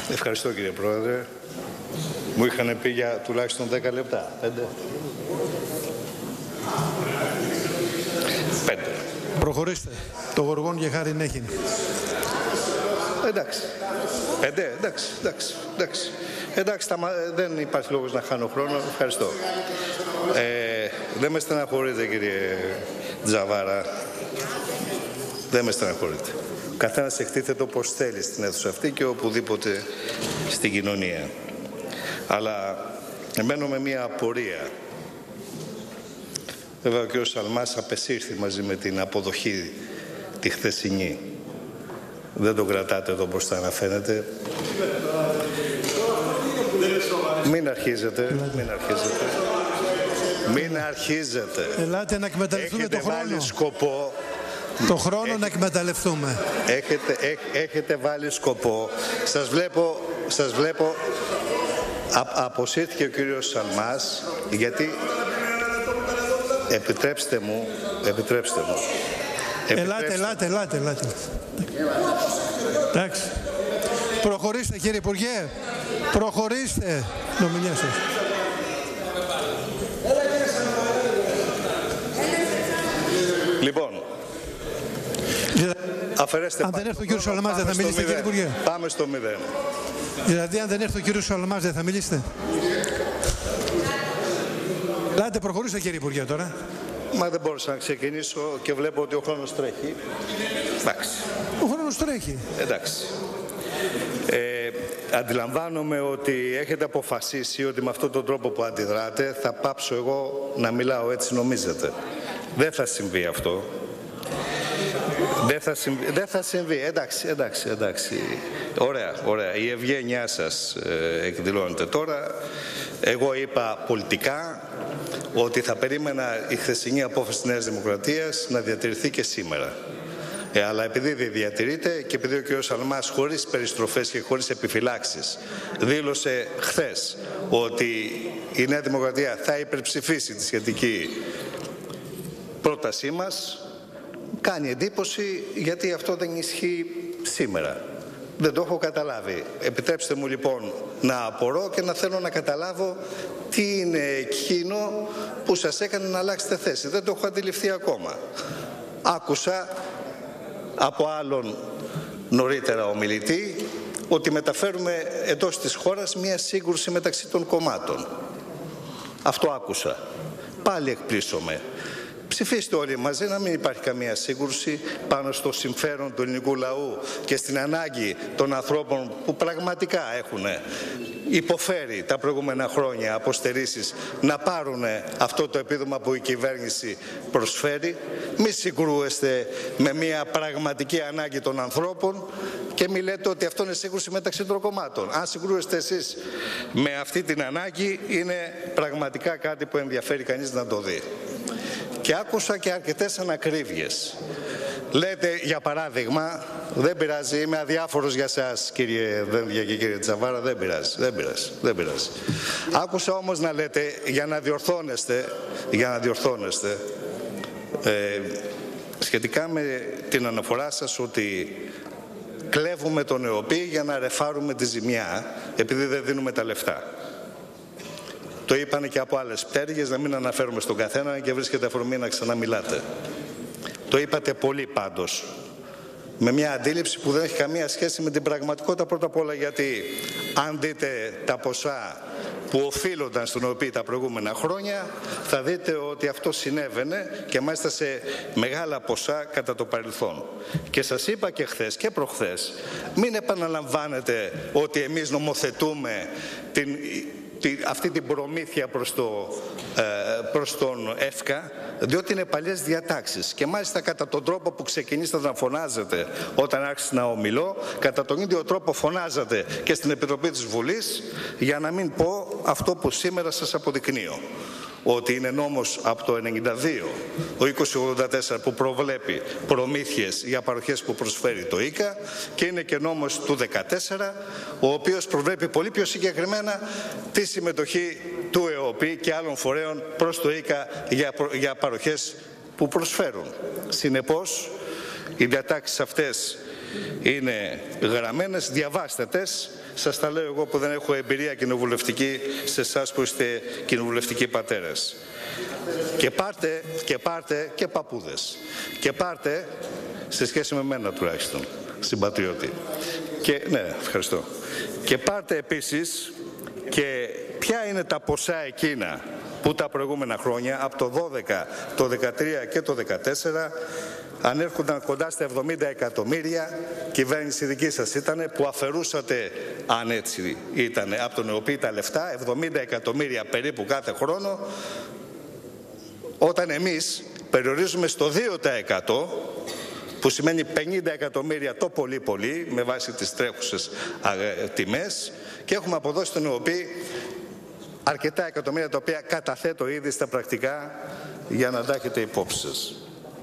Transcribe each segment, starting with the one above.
Ευχαριστώ κύριε Πρόεδρε. Μου είχαν πει για τουλάχιστον 10 λεπτά. 5. Προχωρήστε. Το γοργόν και χάριν έχει. Εντάξει. 5. Εντάξει, δεν υπάρχει λόγος να χάνω χρόνο. Ευχαριστώ. Δεν με στεναχωρείτε κύριε Τζαβάρα. Δεν με στεναχωρείτε. Ο καθένας εκτίθεται όπως θέλει στην αίθουσα αυτή και οπουδήποτε στην κοινωνία. Αλλά μένω με μια απορία. Βέβαια ο κ. Σαλμάς απεσύρθη μαζί με την αποδοχή τη χθεσινή. Δεν τον κρατάτε εδώ μπροστά να φαίνεται. Μην αρχίζετε. Ελάτε να εκμεταλλευτούμε Έχετε το χρόνο. βάλει σκοπό. Το χρόνο να εκμεταλλευτούμε. Έχετε βάλει σκοπό. Σας βλέπω. Αποσύρθηκε ο κύριος Σαλμάς γιατί... Επιτρέψτε μου. Ελάτε. Εντάξει. Προχωρήστε κύριε Υπουργέ. Προχωρήστε. Νομιλία σας. Λοιπόν, αφαιρέστε. Αν δεν έρθει ο κύριος Σαλμάς δεν θα μιλήσετε κύριε Υπουργέ. Πάμε στο 0. Δηλαδή αν δεν έρθει ο κύριος Σαλμάς δεν θα μιλήσετε. Ελάτε προχωρήστε κύριε Υπουργέ τώρα. Μα δεν μπορούσα να ξεκινήσω και βλέπω ότι ο χρόνος τρέχει. Εντάξει. Ο χρόνος τρέχει. Εντάξει. Αντιλαμβάνομαι ότι έχετε αποφασίσει ότι με αυτόν τον τρόπο που αντιδράτε θα πάψω εγώ να μιλάω, έτσι νομίζετε. Δεν θα συμβεί αυτό. Δεν θα συμβεί. Εντάξει. Ωραία. Η ευγένειά σας εκδηλώνεται τώρα. Εγώ είπα πολιτικά ότι θα περίμενα η χθεσινή απόφαση της Νέας Δημοκρατίας να διατηρηθεί και σήμερα. Αλλά επειδή δεν διατηρείται και επειδή ο κ. Σαλμάς χωρίς περιστροφές και χωρίς επιφυλάξεις δήλωσε χθες ότι η Νέα Δημοκρατία θα υπερψηφίσει τη σχετική πρότασή μας, κάνει εντύπωση γιατί αυτό δεν ισχύει σήμερα. Δεν το έχω καταλάβει. Επιτρέψτε μου λοιπόν να απορώ και να θέλω να καταλάβω τι είναι εκείνο που σας έκανε να αλλάξετε θέση. Δεν το έχω αντιληφθεί ακόμα. Άκουσα από άλλον νωρίτερα ομιλητή ότι μεταφέρουμε εντός της χώρας μία σύγκρουση μεταξύ των κομμάτων. Αυτό άκουσα. Πάλι εκπλήσωμαι. Ψηφίστε όλοι μαζί να μην υπάρχει καμία σύγκρουση πάνω στο συμφέρον του ελληνικού λαού και στην ανάγκη των ανθρώπων που πραγματικά έχουν υποφέρει τα προηγούμενα χρόνια από στερήσεις να πάρουν αυτό το επίδομα που η κυβέρνηση προσφέρει. Μη συγκρούεστε με μια πραγματική ανάγκη των ανθρώπων και μη λέτε ότι αυτό είναι σύγκρουση μεταξύ των κομμάτων. Αν συγκρούεστε εσείς με αυτή την ανάγκη είναι πραγματικά κάτι που ενδιαφέρει κανείς να το δει. Και άκουσα και αρκετές ανακρίβειες. Λέτε, για παράδειγμα, δεν πειράζει, είμαι αδιάφορος για σας κύριε Δένδια και κύριε Τζαβάρα, δεν πειράζει. Άκουσα όμως να λέτε, για να διορθώνεστε, σχετικά με την αναφορά σας ότι κλέβουμε τον ΕΟΠΗ για να ρεφάρουμε τη ζημιά, επειδή δεν δίνουμε τα λεφτά. Το είπανε και από άλλες πτέρυγες, να μην αναφέρουμε στον καθένα και βρίσκεται αφορμή να ξαναμιλάτε. Το είπατε πολύ πάντως, με μια αντίληψη που δεν έχει καμία σχέση με την πραγματικότητα πρώτα απ' όλα, γιατί αν δείτε τα ποσά που οφείλονταν στον ΟΠΗ τα προηγούμενα χρόνια, θα δείτε ότι αυτό συνέβαινε και μάλιστα σε μεγάλα ποσά κατά το παρελθόν. Και σας είπα και χθες και προχθές, μην επαναλαμβάνετε ότι εμείς νομοθετούμε αυτή την προμήθεια προς τον ΕΦΚΑ, διότι είναι παλιές διατάξεις και μάλιστα κατά τον τρόπο που ξεκινήσατε να φωνάζετε όταν άρχισα να ομιλώ, κατά τον ίδιο τρόπο φωνάζατε και στην Επιτροπή της Βουλής, για να μην πω αυτό που σήμερα σας αποδεικνύω. Ότι είναι νόμος από το 1992, ο 2084, που προβλέπει προμήθειες για παροχές που προσφέρει το ΙΚΑ, και είναι και νόμος του 2014, ο οποίος προβλέπει πολύ πιο συγκεκριμένα τη συμμετοχή του ΕΟΠΗ και άλλων φορέων προς το ΙΚΑ για παροχές που προσφέρουν. Συνεπώς, οι διατάξεις αυτές είναι γραμμένες, διαβάστε τες. Σας τα λέω εγώ που δεν έχω εμπειρία κοινοβουλευτική, σε εσάς που είστε κοινοβουλευτικοί πατέρες. Και πάρτε και παππούδες. Και πάρτε, σε σχέση με μένα τουλάχιστον, συμπατριώτη. Και, ναι, ευχαριστώ. Και πάρτε επίσης και ποια είναι τα ποσά εκείνα που τα προηγούμενα χρόνια, από το 12, το 13 και το 14, ανέρχονταν κοντά στα 70 εκατομμύρια, κυβέρνηση δική σας ήταν, που αφαιρούσατε, αν έτσι ήταν, από τον ΕΟΠΗ τα λεφτά, 70 εκατομμύρια περίπου κάθε χρόνο, όταν εμείς περιορίζουμε στο 2%, που σημαίνει 50 εκατομμύρια το πολύ πολύ, με βάση τις τρέχουσες τιμές, και έχουμε αποδώσει στον ΕΟΠΗ αρκετά εκατομμύρια, τα οποία καταθέτω ήδη στα πρακτικά για να τα έχετε υπόψη σας.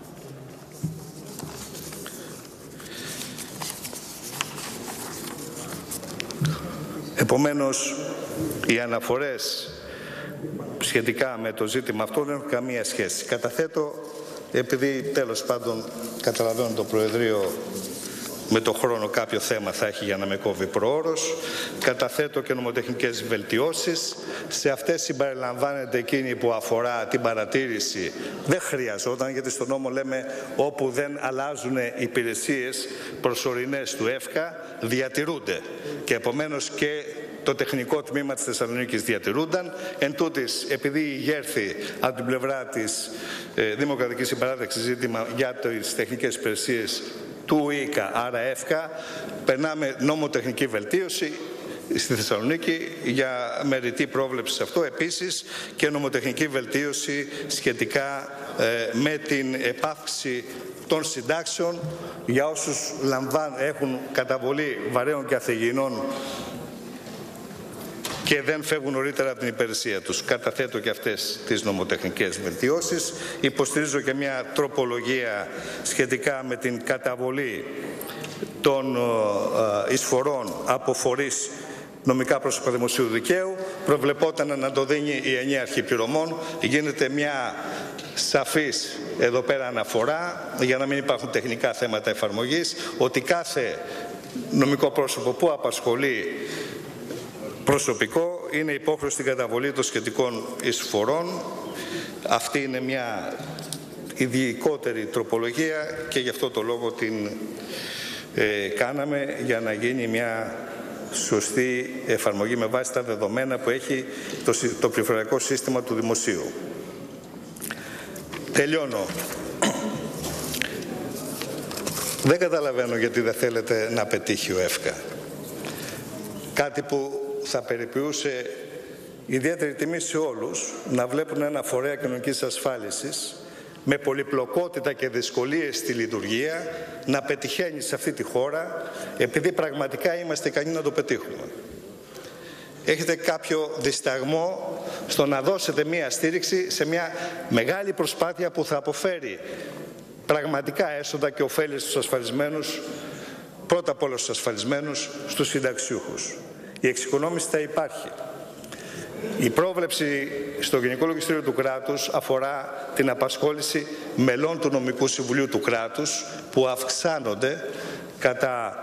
Επομένως, οι αναφορές σχετικά με το ζήτημα αυτό δεν έχουν καμία σχέση. Καταθέτω, επειδή τέλος πάντων καταλαβαίνω το Προεδρείο με το χρόνο κάποιο θέμα θα έχει για να με κόβει προώρος, καταθέτω και νομοτεχνικές βελτιώσεις. Σε αυτές συμπεριλαμβάνεται εκείνη που αφορά την παρατήρηση. Δεν χρειαζόταν, γιατί στον νόμο λέμε όπου δεν αλλάζουν υπηρεσίες προσωρινές του ΕΦΚΑ, διατηρούνται. Και επομένως και το τεχνικό τμήμα της Θεσσαλονίκης διατηρούνταν. Εν τούτης, επειδή ηγέρθη από την πλευρά της Δημοκρατικής Συμπαράταξης ζήτημα για τις τεχνικές υπηρεσίες του ΙΚΑ, άρα ΕΦΚΑ, περνάμε νομοτεχνική βελτίωση στη Θεσσαλονίκη για μεριτή πρόβλεψη σε αυτό. Επίσης και νομοτεχνική βελτίωση σχετικά με την επάυξη των συντάξεων για όσους έχουν καταβολή βαρέων και αθεγεινών και δεν φεύγουν νωρίτερα από την υπηρεσία τους. Καταθέτω και αυτές τις νομοτεχνικές βελτιώσεις. Υποστηρίζω και μια τροπολογία σχετικά με την καταβολή των εισφορών από φορείς νομικά πρόσωπα δημοσίου δικαίου. Προβλεπόταν να το δίνει η ενιαία αρχή πληρωμών. Γίνεται μια σαφής εδώ πέρα αναφορά, για να μην υπάρχουν τεχνικά θέματα εφαρμογής, ότι κάθε νομικό πρόσωπο που απασχολεί προσωπικό είναι υπόχρεο στην καταβολή των σχετικών εισφορών. Αυτή είναι μια ειδικότερη τροπολογία και γι' αυτό το λόγο την κάναμε, για να γίνει μια σωστή εφαρμογή με βάση τα δεδομένα που έχει το πληροφοριακό σύστημα του Δημοσίου. Τελειώνω. Δεν καταλαβαίνω γιατί δεν θέλετε να πετύχει ο ΕΦΚΑ. Κάτι που θα περιποιούσε ιδιαίτερη τιμή σε όλους, να βλέπουν ένα φορέα κοινωνικής ασφάλισης με πολυπλοκότητα και δυσκολίες στη λειτουργία να πετυχαίνει σε αυτή τη χώρα, επειδή πραγματικά είμαστε ικανοί να το πετύχουμε. Έχετε κάποιο δισταγμό στο να δώσετε μία στήριξη σε μια μεγάλη προσπάθεια που θα αποφέρει πραγματικά έσοδα και ωφέλη στους ασφαλισμένους, πρώτα απ' όλα στους ασφαλισμένους, στους συνταξιούχους. Η εξοικονόμηση θα υπάρχει. Η πρόβλεψη στο Γενικό Λογιστήριο του κράτους αφορά την απασχόληση μελών του Νομικού Συμβουλίου του κράτους, που αυξάνονται κατά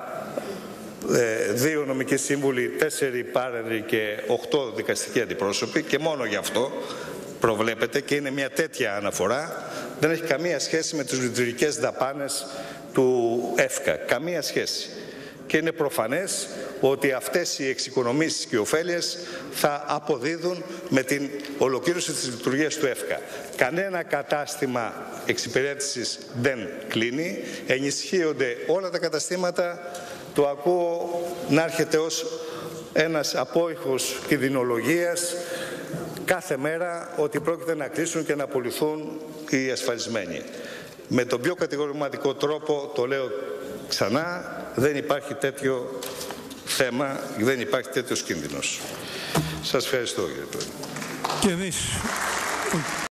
2 νομικοί σύμβουλοι, 4 υπάλληλοι και 8 δικαστικοί αντιπρόσωποι, και μόνο γι' αυτό προβλέπεται, και είναι μια τέτοια αναφορά. Δεν έχει καμία σχέση με τις λειτουργικές δαπάνες του ΕΦΚΑ. Καμία σχέση. Και είναι προφανές ότι αυτές οι εξοικονομήσεις και οι ωφέλειες θα αποδίδουν με την ολοκλήρωση της λειτουργίας του ΕΦΚΑ. Κανένα κατάστημα εξυπηρέτησης δεν κλείνει, ενισχύονται όλα τα καταστήματα. Το ακούω να έρχεται ως ένας απόϊχος κινδυνολογίας κάθε μέρα, ότι πρόκειται να κλείσουν και να απολυθούν οι ασφαλισμένοι. Με τον πιο κατηγορηματικό τρόπο, το λέω ξανά, δεν υπάρχει τέτοιο θέμα, δεν υπάρχει τέτοιος κίνδυνος. Σας ευχαριστώ, κύριε Πρόεδρε. Και εμείς.